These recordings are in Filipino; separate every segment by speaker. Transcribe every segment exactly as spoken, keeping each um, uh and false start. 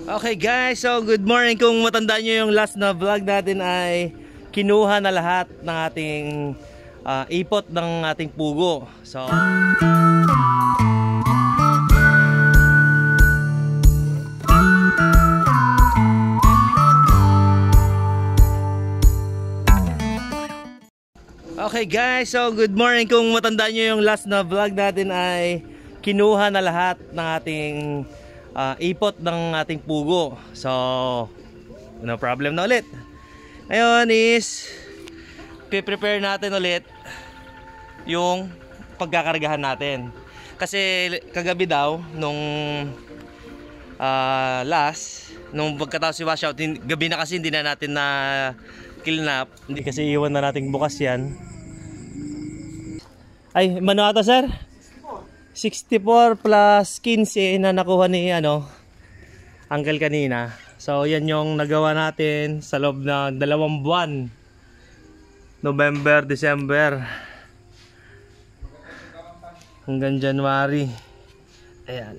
Speaker 1: Okay guys, so good morning. Kung matandaan nyo yung last na vlog natin ay kinuha na lahat ng ating uh, ipot ng ating pugo. So okay guys, so good morning. Kung matandaan nyo yung last na vlog natin ay kinuha na lahat ng ating uh, ipot ng ating pugo. So no problem na ulit. Ngayon is pre-prepare natin ulit yung pagkakargahan natin. Kasi kagabi daw nung uh, last nung pagkatapos si washout, gabi na kasi hindi na natin na clean-up. Hindi kasi iwan na natin bukas yan. Ay, mano ata sir? sixty-four plus fifteen na nakuha ni ano, uncle kanina. So yan yung nagawa natin sa loob ng dalawang buwan. November, December hanggang January. Ayan.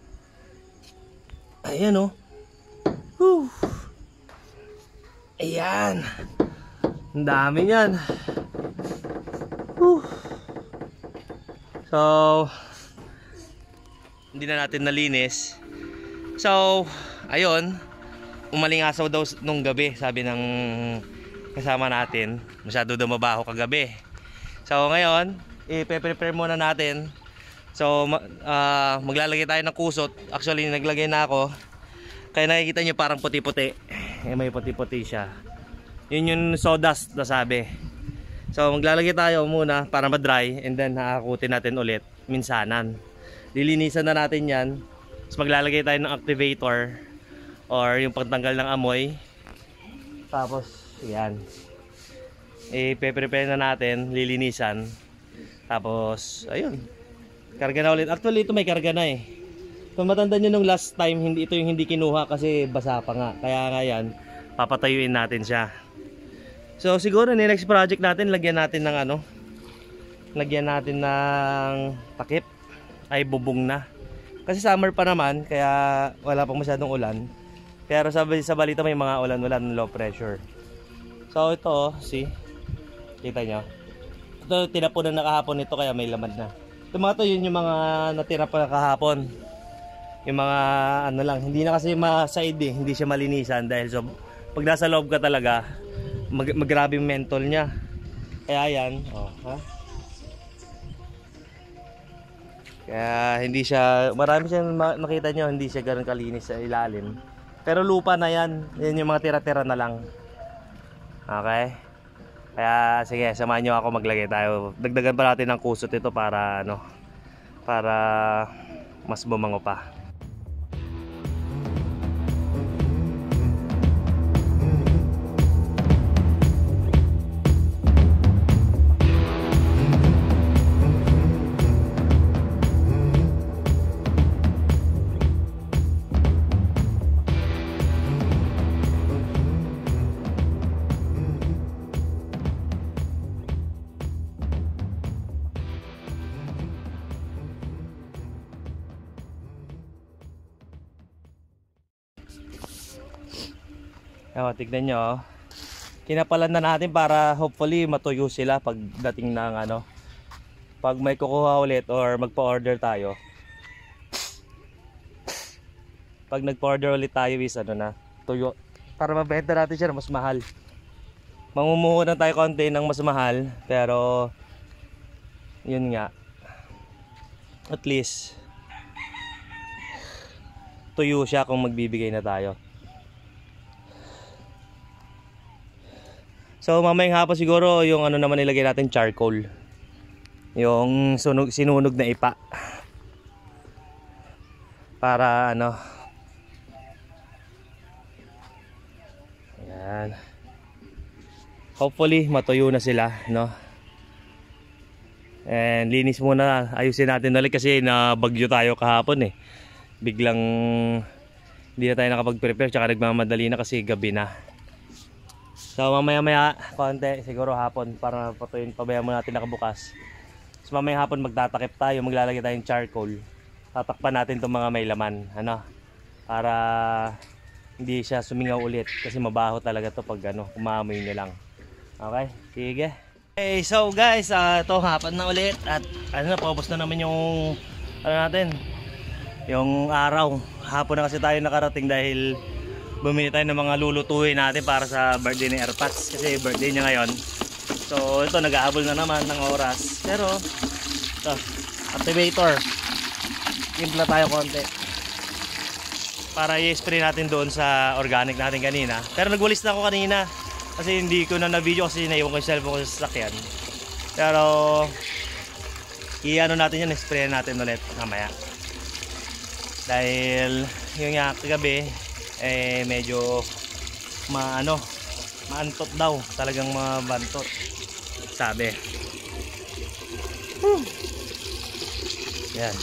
Speaker 1: Ayan oh. Whew. Ayan. Ang dami yan. Whew. So hindi na natin nalinis. So ayun, umalingasaw daw nung gabi, sabi ng kasama natin. Masyado daw mabaho kagabi. So ngayon i-prepare muna natin. So uh, maglalagay tayo ng kusot. Actually naglagay na ako. Kaya nakikita nyo parang puti-puti. Eh, may puti-puti siya. Yun yung sawdust na sabi. So maglalagay tayo muna para ma-dry, and then haakutin natin ulit minsanan. Lilinisan na natin yan. Tapos maglalagay tayo ng activator or yung pagtanggal ng amoy. Tapos yan, i-prepare na natin, lilinisan. Tapos ayun, karga na ulit. Actually ito may karga na eh. Kung matanda nyo nung last time, hindi ito yung hindi kinuha kasi basa pa nga. Kaya nga yan, papatayuin natin siya. So siguro ni next project natin, lagyan natin ng ano, lagyan natin ng takip. Ay bubong na. Kasi summer pa naman, kaya wala pang masyadong ulan. Pero sa, sa balita may mga ulan-ulan, low pressure. So ito oh, see? Kita nyo? Ito tinapunan na kahapon ito, kaya may laman na. Ito mga to, yun yung mga natira pa kahapon. Yung mga ano lang, hindi na kasi ma-side eh, hindi siya malinisan. Dahil so, pag nasa loob ka talaga, mag magrabe yung mentol niya. Kaya yan, oh, ha? Kaya hindi siya, marami siyang makita nyo, hindi siya ganoon kalinis sa ilalim. Pero lupa na yan, yan yung mga tira-tira na lang. Okay? Kaya sige, samahan nyo ako, maglagay tayo. Dagdagan pa natin ng kusot ito para ano, para mas bumango pa. Ewan, tignan nyo oh. Kinapalan na natin para hopefully matuyo sila pagdating ng ano, pag may kukuha ulit or magpa-order tayo. Pag nagpa-order ulit tayo is ano na, tuyo. Para mabenta natin siya na mas mahal. Mamumuho na tayo konti ng mas mahal, pero yun nga, at least tuyo siya kung magbibigay na tayo. So mamayang hapon siguro yung ano naman nilagay natin, charcoal. Yung sunog, sinunog na ipa. Para ano. Ayan. Hopefully matuyo na sila, no? And linis muna, ayusin natin ulit kasi nabagyo tayo kahapon eh. Biglang hindi na tayo nakapag-prepare, tsaka nagmamadali na kasi gabi na. So mamaya maya konti, siguro hapon, para patuyin, pabayaan mo natin nakabukas. So mamaya hapon magtatakip tayo, maglalagay tayong charcoal. Tatakpan natin itong mga may laman, ano, para hindi siya sumingaw ulit kasi mabaho talaga to pag ano, umaamoy nyo lang. Okay, sige. Okay, so guys, uh, ito hapon na ulit at ano na, paubos na naman yung ano natin, yung araw. Hapon na kasi tayo nakarating dahil bumili tayo ng mga lulutuin natin para sa birthday ni Airpods kasi birthday niya ngayon. So ito, nag-aabol na naman ng oras. Pero ito, activator, timpla tayo konti para i-spray natin doon sa organic natin kanina. Pero nagwalis na ako kanina kasi hindi ko na na-video kasi naiwan ko yung cellphone ko sa sasakyan. Pero i-ano natin yan, spray natin ulit mamaya. Dahil yung nga kagabi eh medyo maano, maantot daw, talagang mabantot sabi. Whew. Yan.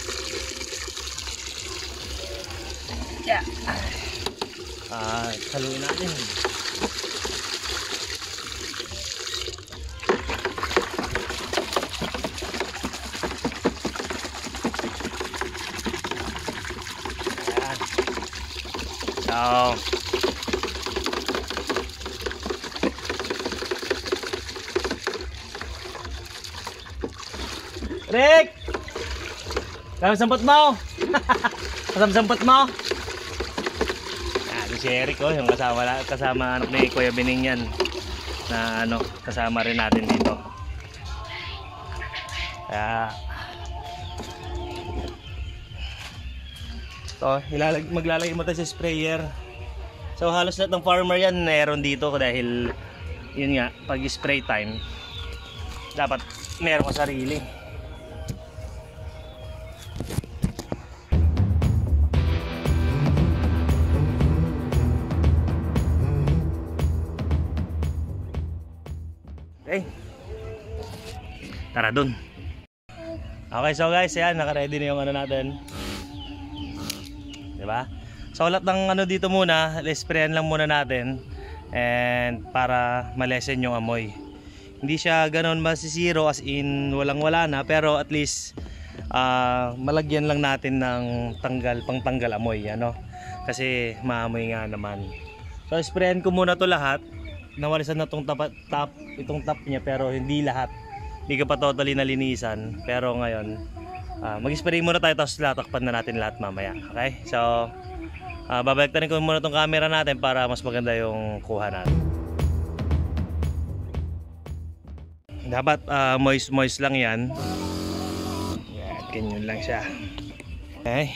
Speaker 1: Yeah. Ah, saluin natin. So, Rick! Kasama-sampot mo! Kasama-sampot mo! Ah, si Eric, oh, yung kasama, kasama anak ni Kuya Bening yan. Na ano, kasama rin natin dito. Kaya to, ilalag, maglalagay mo tayo sa sprayer. So halos lahat ng farmer yan meron dito dahil yun nga, pag spray time dapat meron ka sarili. Okay, tara dun. Okay, so guys, yan, naka-ready na yung ano natin, diba? So lahat ng ano dito muna, sprayan lang muna natin and para malesen yung amoy. Hindi siya ganoon masisiro as in walang wala na, pero at least uh, malagyan lang natin ng tanggal, pang tanggal amoy, ano? Kasi maamoy nga naman. So sprayan ko muna to lahat. Nawalisan na tong top, top, itong top niya pero hindi lahat. Hindi ka pa totally nalinisan. Pero ngayon, uh, mag-spray muna tayo tapos latakpan na natin lahat mamaya. Okay? So, uh, babaliktarin ko muna tong camera natin para mas maganda yung kuha natin. Dapat uh, moist moist lang yan. Yan, ganyan lang siya. Okay.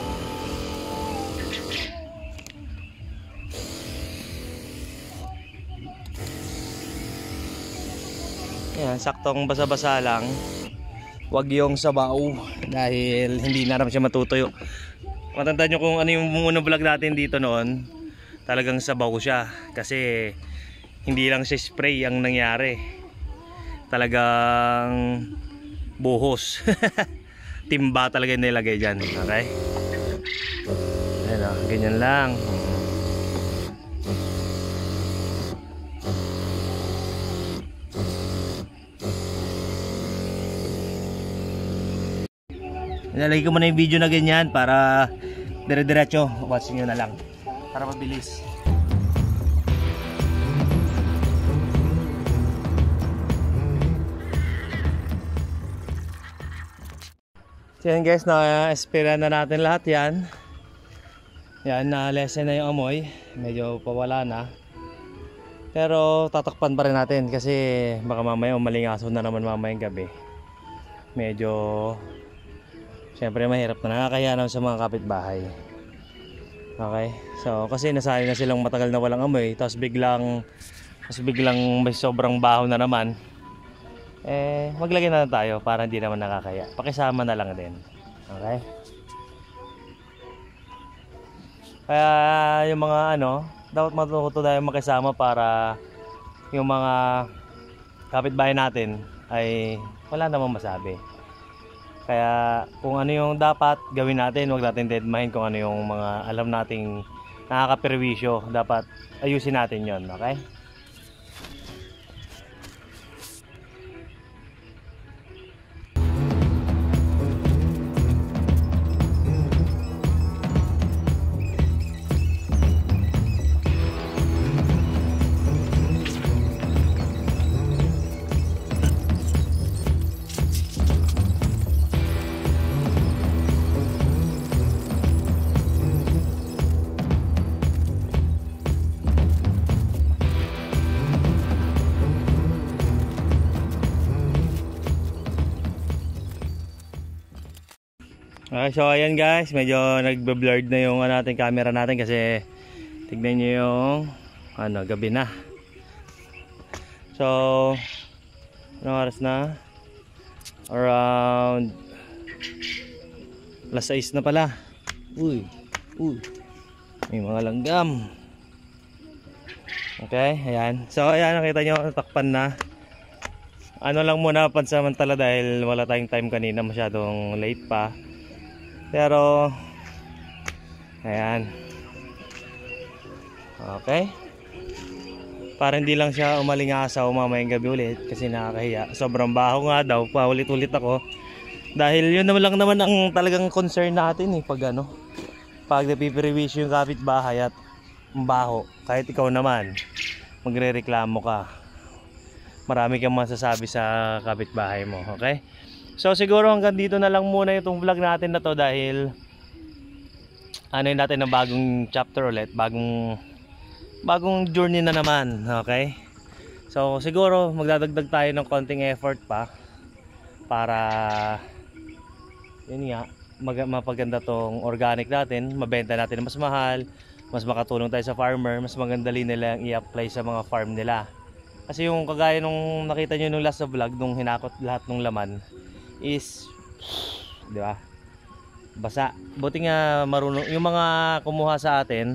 Speaker 1: Yan, saktong basa-basa lang. Wag yung sabaw dahil hindi na naman siya matutuyo. Matandaan nyo kung ano yung unang vlog natin dito noon, talagang sabaw siya kasi hindi lang siya spray ang nangyari, talagang buhos. Timba talaga yung nilagay dyan. Okay, ayan o, ganyan lang. Ilalagay ko muna yung video na ganyan para dire-diretso, watch nyo na lang para mabilis. So yan guys, na-espera na natin lahat yan. Yan, na-lessen na yung amoy, medyo pawala na. Pero tatakpan pa rin natin kasi baka mamaya umalingaso na naman mamayang gabi. Medyo siyempre mahirap na, nakakaya naman sa mga kapitbahay. Okay, so kasi nasanay na silang matagal na walang amoy, tapos biglang tapos biglang may sobrang baho na naman, eh maglagay na lang tayo para hindi naman nakakaya, pakisama na lang din. Okay, kaya yung mga ano, dapat matuto tayo makisama para yung mga kapitbahay natin ay wala namang masabi. Kaya kung ano yung dapat gawin natin, huwag natin deadmine kung ano yung mga alam nating nakakaperwisyo. Dapat ayusin natin yon, okay? Okay, so ayan guys, medyo nagbe-blurred na yung ano, natin camera natin kasi tignan nyo yung ano, gabi na. So anong oras na? Around alas sais na pala. Uy, uy, may mga langgam. Okay, ayan. So ayan, nakita nyo, natakpan na. Ano lang muna pansamantala dahil wala tayong time kanina, masyadong late pa. Pero ayan. Okay. Para hindi lang siya umalingasaw mamayang gabi ulit kasi nakakahiya. Sobrang baho nga daw, paulit-ulit ako. Dahil yun naman lang naman ang talagang concern natin eh, pag ano, pag napiprewish yung kapitbahay at baho. Kahit ikaw naman magrereklamo ka, marami kang masasabi sa kapitbahay mo. Okay? So siguro hanggang dito na lang muna itong vlog natin na to dahil ano yun natin ng bagong chapter ulit, bagong bagong journey na naman. Okay? So siguro magdadagdag tayo ng konting effort pa para yun nga, mag mapaganda tong organic natin, mabenta natin mas mahal, mas makatulong tayo sa farmer, mas magandali nila ang i-apply sa mga farm nila. Kasi yung kagaya nung nakita nyo nung last na vlog, nung hinakot lahat ng laman is, di ba, basa. Buti nga marunong yung mga kumuha sa atin,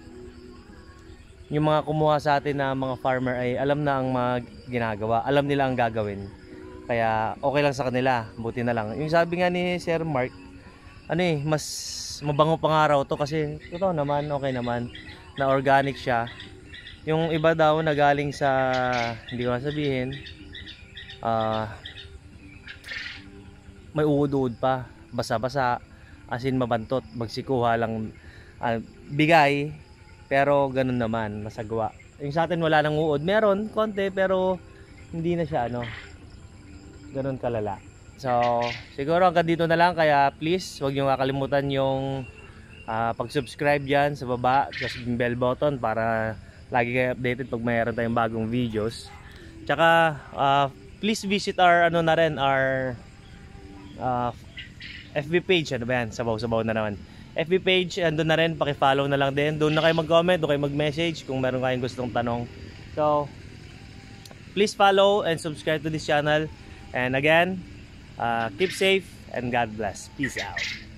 Speaker 1: yung mga kumuha sa atin na mga farmer ay alam na ang mga ginagawa, alam nila ang gagawin, kaya okay lang sa kanila, buti na lang. Yung sabi nga ni Sir Mark, ano eh, mas mabango pang araw to kasi totoo naman, okay naman na organic siya. Yung iba daw na galing sa, hindi ko sabihin, ah uh, may uod-uod pa, basa-basa, asin mabantot, magsikuha lang, uh, bigay, pero ganun naman, masagwa. Yung sa atin wala nang uod, meron, konti, pero hindi na siya, ano, ganun kalala. So, siguro hanggang dito na lang, kaya please, huwag nyo kakalimutan yung uh, pag-subscribe dyan sa baba, just bell button para lagi kayo updated pag mayroon tayong bagong videos. Tsaka, uh, please visit our, ano na rin, our Uh, F B page. Ano ba yan? Sabaw-sabaw na naman. F B page, andun na rin, paki-follow na lang din. Doon na kayo mag-comment, doon kayo mag-message kung meron kayong gustong tanong. So, please follow and subscribe to this channel. And again, uh, keep safe and God bless. Peace out.